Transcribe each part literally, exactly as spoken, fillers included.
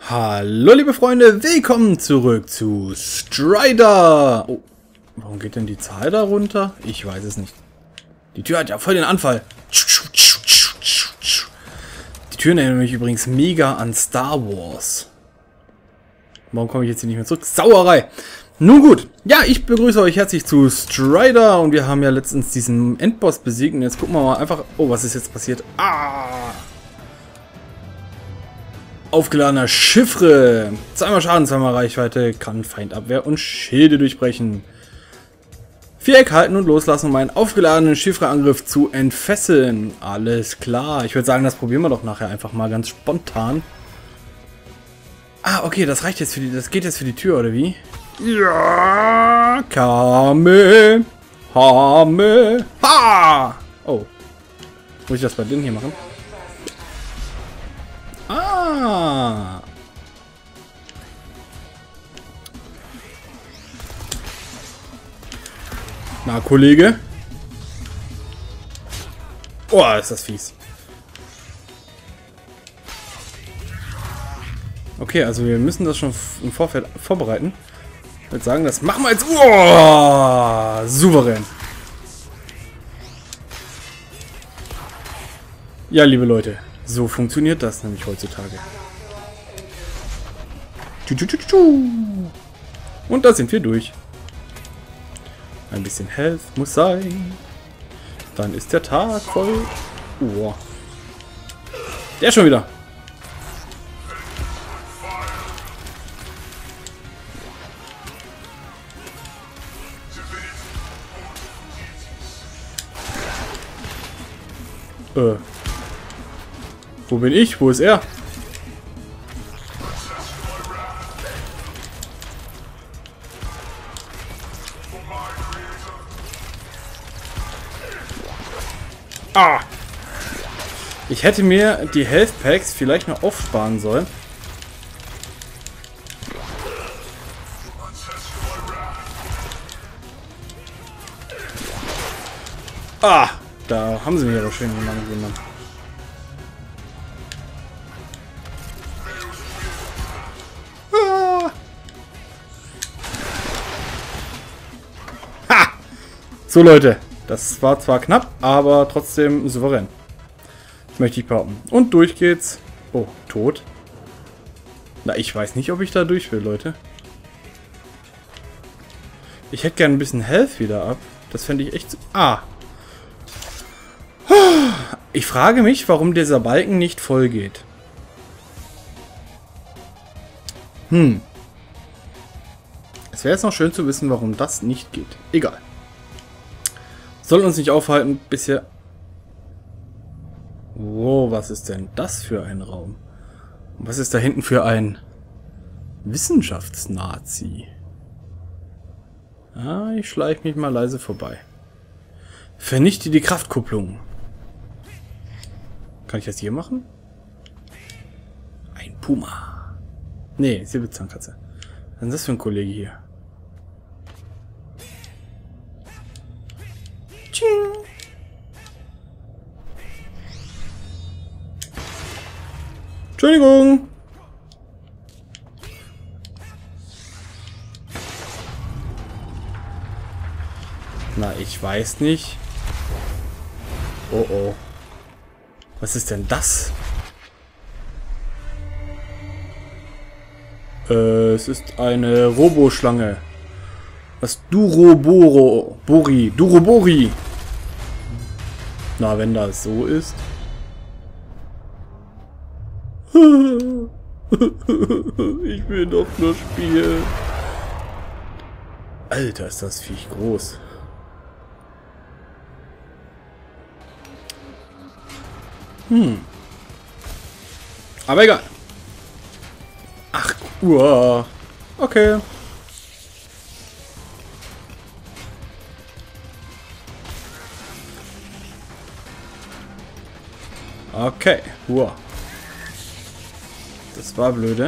Hallo liebe Freunde, willkommen zurück zu Strider. Oh, warum geht denn die Zahl da runter? Ich weiß es nicht. Die Tür hat ja voll den Anfall. Die Tür erinnert mich übrigens mega an Star Wars. Warum komme ich jetzt hier nicht mehr zurück? Sauerei! Nun gut, ja, ich begrüße euch herzlich zu Strider und wir haben ja letztens diesen Endboss besiegt und jetzt gucken wir mal einfach... Oh, was ist jetzt passiert? Ah! Aufgeladener Chiffre. Zweimal Schaden, zweimal Reichweite, kann Feindabwehr und Schilde durchbrechen. Viereck halten und loslassen, um einen aufgeladenen Chiffre-Angriff zu entfesseln. Alles klar. Ich würde sagen, das probieren wir doch nachher einfach mal ganz spontan. Ah, okay, das reicht jetzt für die... Das geht jetzt für die Tür, oder wie? Ja, Kame, Hame, ha! Oh. Muss ich das bei denen hier machen? Ah! Na, Kollege? Oh, ist das fies. Okay, also wir müssen das schon im Vorfeld vorbereiten. Ich würde sagen, das machen wir jetzt. Oh, souverän. Ja, liebe Leute, so funktioniert das nämlich heutzutage. Und da sind wir durch. Ein bisschen Health muss sein. Dann ist der Tag voll. Oh. Der schon wieder. Äh. Wo bin ich? Wo ist er? Ah! Ich hätte mir die Health Packs vielleicht noch aufsparen sollen. Ah! Da haben sie mich aber schön gemacht. Ah. Ha! So Leute, das war zwar knapp, aber trotzdem souverän. Möchte ich behaupten. Und durch geht's. Oh, tot. Na, ich weiß nicht, ob ich da durch will, Leute. Ich hätte gerne ein bisschen Health wieder ab. Das fände ich echt... So ah! Ich frage mich, warum dieser Balken nicht voll geht. Hm. Es wäre jetzt noch schön zu wissen, warum das nicht geht. Egal. Soll uns nicht aufhalten, bisher... Wow, was ist denn das für ein Raum? Und was ist da hinten für ein Wissenschaftsnazi? Ah, ich schleiche mich mal leise vorbei. Vernichte die Kraftkupplung. Kann ich das hier machen? Ein Puma. Nee, Säbelzahnkatze. Was ist das für ein Kollege hier? Tsching. Entschuldigung. Na, ich weiß nicht. Oh oh. Was ist denn das? Äh, es ist eine Roboschlange. Das Duroboro Bori. Durobori. Na, wenn das so ist. Ich will doch nur spielen. Alter, ist das Viech groß. Hm. Aber egal. Ach, uah. Okay. Okay. Uah. Das war blöde.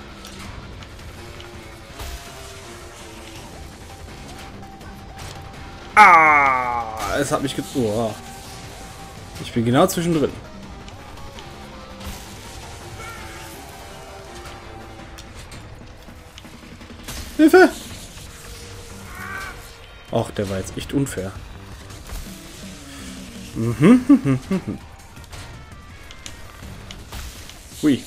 Ah! Es hat mich ge... Uah. Ich bin genau zwischendrin. Hilfe! Ach, der war jetzt echt unfair. Mhm. Hui.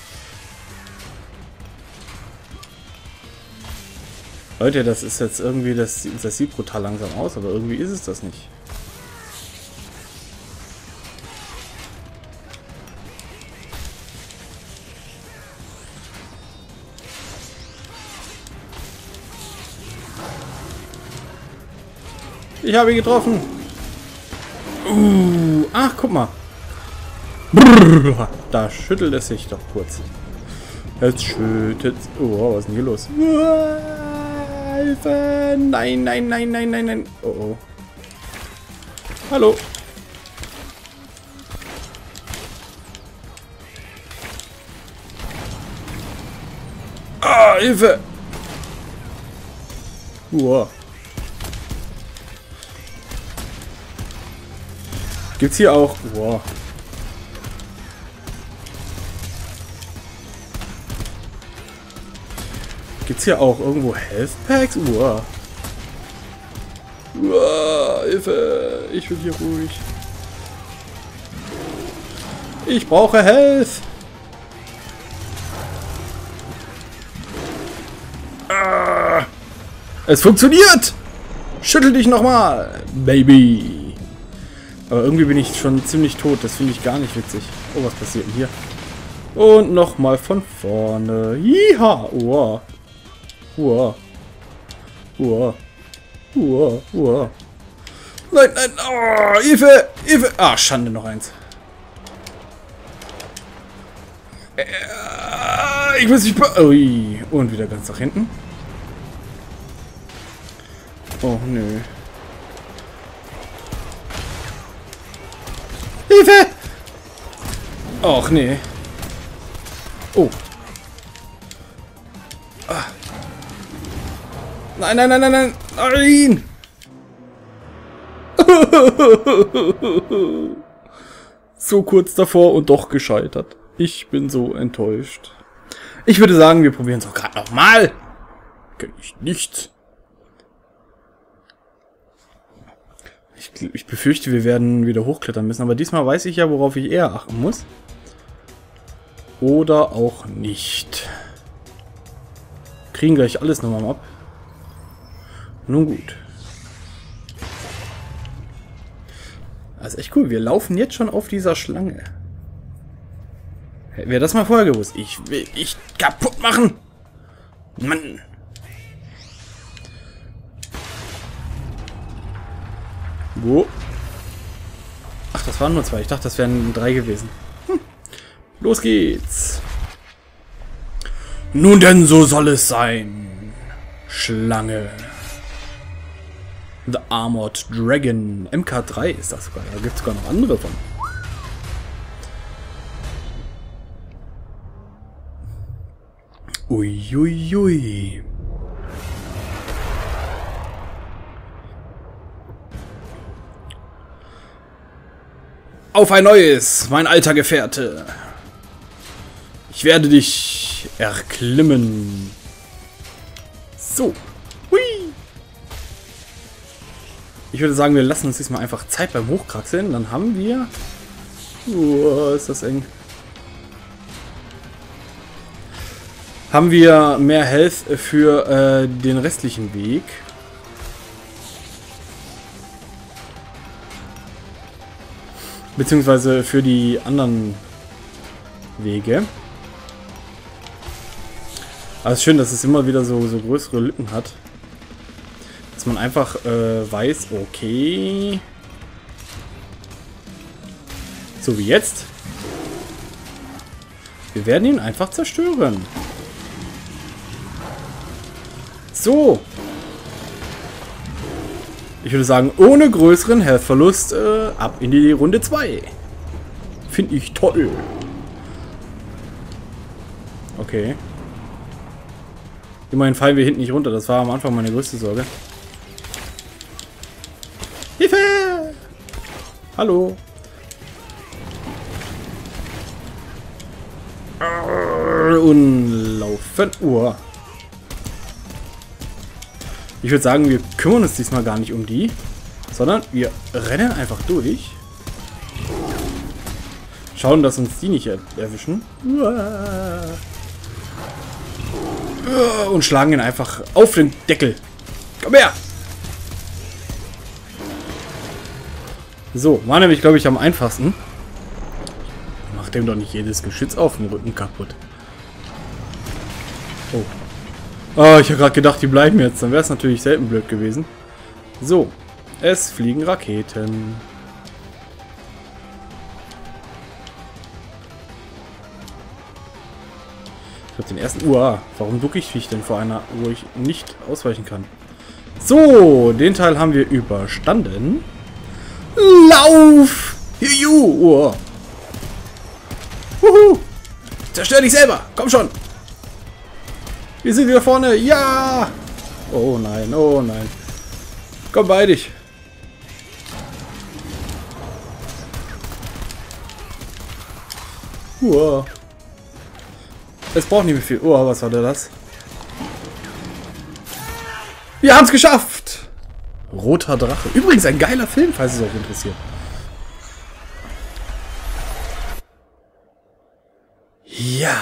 Leute, das ist jetzt irgendwie, das, das sieht brutal langsam aus, aber irgendwie ist es das nicht. Ich habe ihn getroffen. Uh, ach, guck mal. Brrr, da schüttelt es sich doch kurz. Jetzt schüttet... Oh, was ist denn hier los? Hilfe! Nein, nein, nein, nein, nein, nein. Oh, oh. Hallo. Ah, Hilfe! Uah. Gibt's hier auch... Wow. Gibt's hier auch irgendwo Health Packs? Wow. Wow, Hilfe! Ich bin hier ruhig. Ich brauche Health! Ah. Es funktioniert! Schüttel dich nochmal, Baby! Aber irgendwie bin ich schon ziemlich tot. Das finde ich gar nicht witzig. Oh, was passiert denn hier? Und nochmal von vorne. Jiha! Uah. Uah. Uah. Uah. Uah. Nein, nein. Oh, Hilfe! Hilfe! Ah, Schande, noch eins. Ich muss mich... Ui. Und wieder ganz nach hinten. Oh, nö. Hilfe! Och, nee. Oh. Ah. Nein, nein, nein, nein, nein. Nein! So kurz davor und doch gescheitert. Ich bin so enttäuscht. Ich würde sagen, wir probieren es auch gerade nochmal. Kenn ich nichts. Ich, ich befürchte, wir werden wieder hochklettern müssen, aber diesmal weiß ich ja, worauf ich eher achten muss. Oder auch nicht. Kriegen gleich alles nochmal ab. Nun gut. Das ist echt cool. Wir laufen jetzt schon auf dieser Schlange. Hätten wir das mal vorher gewusst. Ich will dich kaputt machen. Mann. Wo? Ach, das waren nur zwei. Ich dachte, das wären drei gewesen. Hm. Los geht's. Nun denn, so soll es sein. Schlange. The Armored Dragon. M K drei ist das sogar. Da gibt es sogar noch andere von. Uiuiui. Ui, ui. Auf ein neues, mein alter Gefährte. Ich werde dich erklimmen. So. Hui. Ich würde sagen, wir lassen uns diesmal einfach Zeit beim Hochkraxeln. Dann haben wir... Oh, ist das eng. Haben wir mehr Health für äh, den restlichen Weg. Beziehungsweise für die anderen Wege. Aber es ist schön, dass es immer wieder so, so größere Lücken hat. Dass man einfach äh, weiß, okay. So wie jetzt. Wir werden ihn einfach zerstören. So. Ich würde sagen, ohne größeren Health-Verlust äh, ab in die Runde zwei. Finde ich toll. Okay. Immerhin fallen wir hinten nicht runter. Das war am Anfang meine größte Sorge. Hilfe! Hallo. Und laufen. Uah. Ich würde sagen, wir kümmern uns diesmal gar nicht um die, sondern wir rennen einfach durch. Schauen, dass uns die nicht er erwischen. Und schlagen ihn einfach auf den Deckel. Komm her! So, war nämlich, glaube ich, am einfachsten. Macht dem doch nicht jedes Geschütz auf dem Rücken kaputt. Oh. Oh, ich habe gerade gedacht, die bleiben jetzt. Dann wäre es natürlich selten blöd gewesen. So, es fliegen Raketen. Ich habe den ersten... Uah, warum ducke ich mich denn vor einer, wo ich nicht ausweichen kann? So, den Teil haben wir überstanden. Lauf! Juhu! Uah. Wuhu! Zerstör dich selber! Komm schon! Wir sind wieder vorne! Ja! Oh nein, oh nein. Komm bei dich! Uah. Es braucht nicht mehr viel. Oh, was war denn das? Wir haben es geschafft! Roter Drache. Übrigens ein geiler Film, falls es euch interessiert. Ja.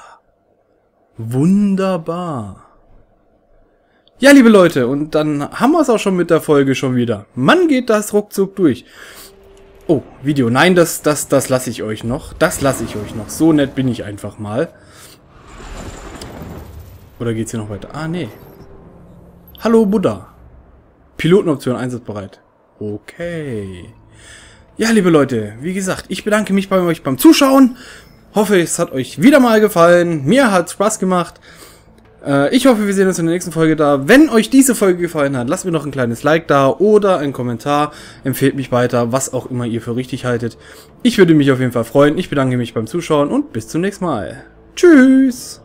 Wunderbar. Ja, liebe Leute, und dann haben wir es auch schon mit der Folge schon wieder. Mann, geht das ruckzuck durch. Oh, Video. Nein, das, das, das lasse ich euch noch. Das lasse ich euch noch. So nett bin ich einfach mal. Oder geht's hier noch weiter? Ah, nee. Hallo, Buddha. Pilotenoption einsatzbereit. Okay. Ja, liebe Leute, wie gesagt, ich bedanke mich bei euch beim Zuschauen. Hoffe, es hat euch wieder mal gefallen. Mir hat es Spaß gemacht. Äh, ich hoffe, wir sehen uns in der nächsten Folge da. Wenn euch diese Folge gefallen hat, lasst mir noch ein kleines Like da oder einen Kommentar. Empfehlt mich weiter, was auch immer ihr für richtig haltet. Ich würde mich auf jeden Fall freuen. Ich bedanke mich beim Zuschauen und bis zum nächsten Mal. Tschüss!